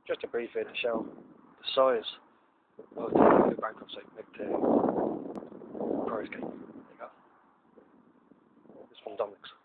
just a brief video to show the size of the bancroft so you can make the prize game. There you go. This from Dominic's.